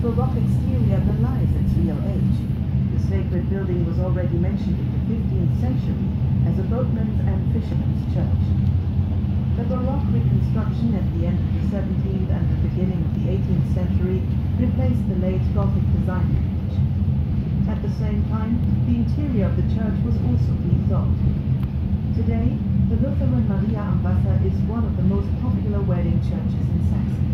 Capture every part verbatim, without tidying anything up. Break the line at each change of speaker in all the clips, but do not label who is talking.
Baroque exterior belies its real age. The sacred building was already mentioned in the fifteenth century as a boatman's and fisherman's church. The Baroque reconstruction at the end of the seventeenth and the beginning of the eighteenth century replaced the late Gothic design lineage. At the same time, the interior of the church was also rethought. Today, the Lutheran Maria am Wasser is one of the most popular wedding churches in Saxony.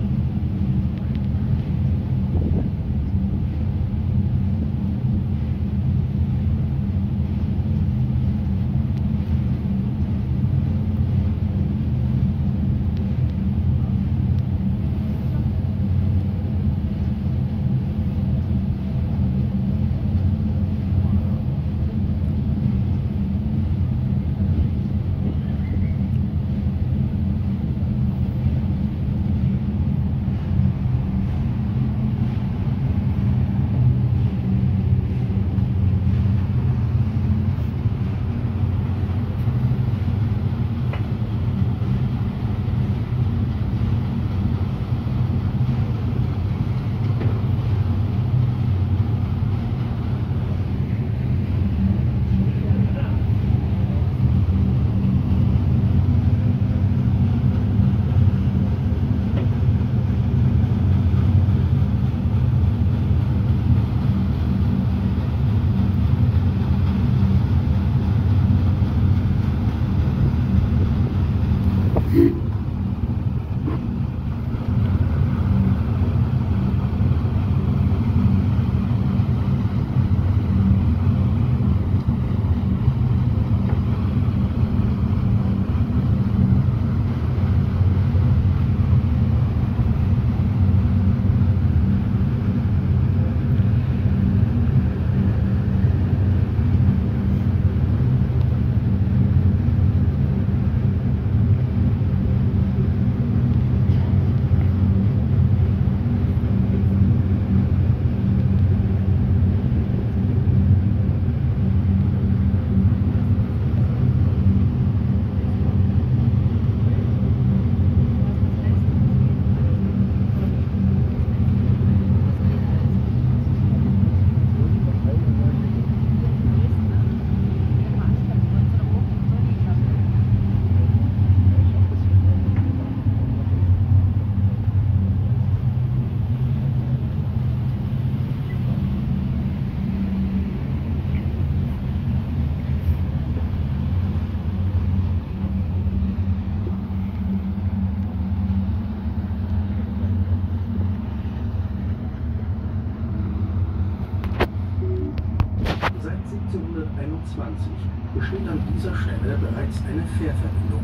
siebzehnhunderteinundzwanzig besteht an dieser Stelle bereits eine Fährverbindung.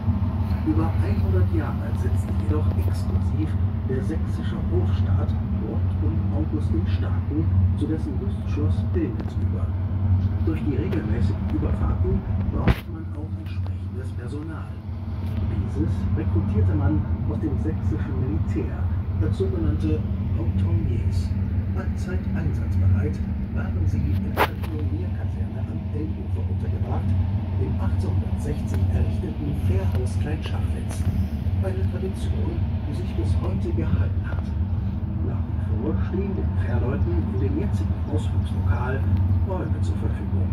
Über hundert Jahre setzte jedoch exklusiv der sächsische Hofstaat rund um August den Starken zu dessen Lustschloss Pillnitz über. Durch die regelmäßigen Überfahrten brauchte man auch entsprechendes Personal. Dieses rekrutierte man aus dem sächsischen Militär als sogenannte Haupttonniers. Allzeit einsatzbereit waren sie in einer Pionierkaserne am Elbufer untergebracht, dem achtzehnhundertsechzig errichteten Fährhaus Kleinschachwitz. Eine Tradition, die sich bis heute gehalten hat. Nach wie vor stehen den Fährleuten in dem jetzigen Ausflugslokal Räume zur Verfügung.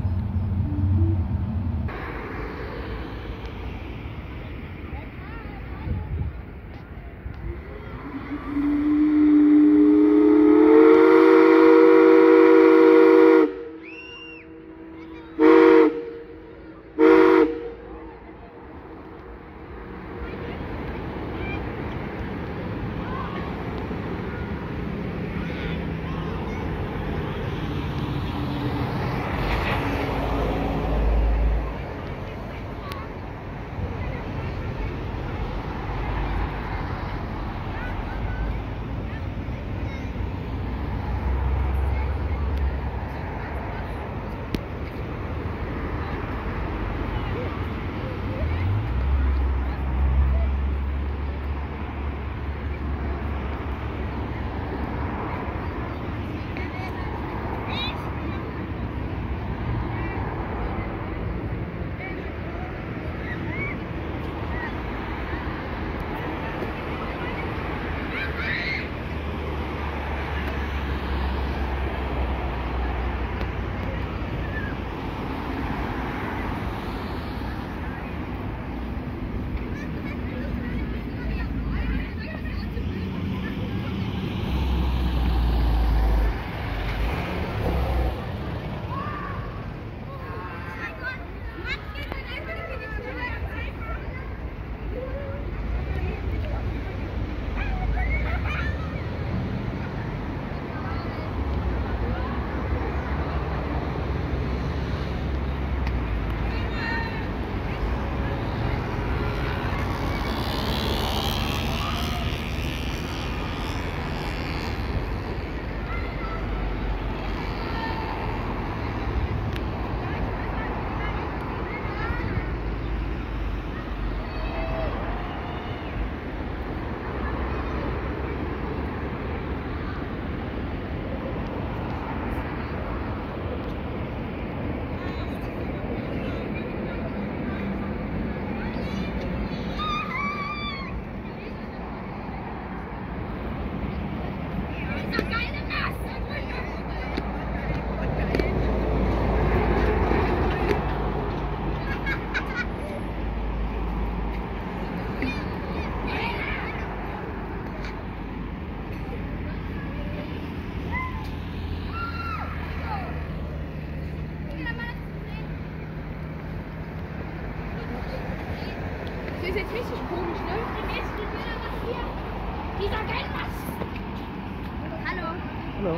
ist richtig komisch, ne? Die nächsten Bilder nach hier. Dieser Geldmaß. Hallo.
Hallo.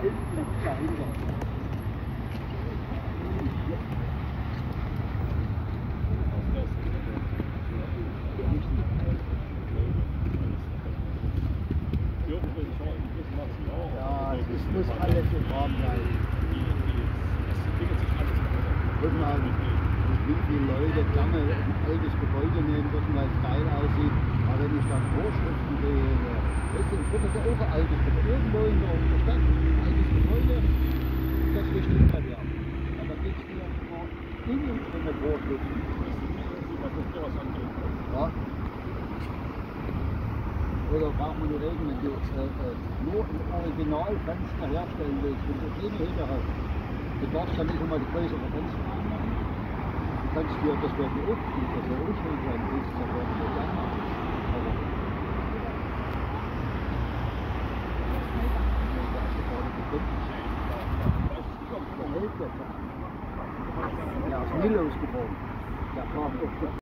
Ja, das muss alles im Rahmen bleiben. Guck mal, wie viele Leute lange ein altes Gebäude nehmen würden, weil es geil aussieht. Aber wenn ich dann Vorschriften sehe, weißt du, ich würde das auch ein altes Gebäude, irgendwo in der Stadt, ein altes Gebäude, das richtig kann ja. Aber geht es mir immer innen in der Vorschriften. Ja. Oder braucht man nicht reden, wenn du äh, äh, nur ein Originalfenster herstellen willst, wenn du keine Hütte hast. Du darfst ja nicht immer die größere Fenster machen. Du kannst dir, das werden die oft, das ja auch schön sein, willst, das werden wir gerne machen. Aber ja, aus Milos geboren. Der kam auch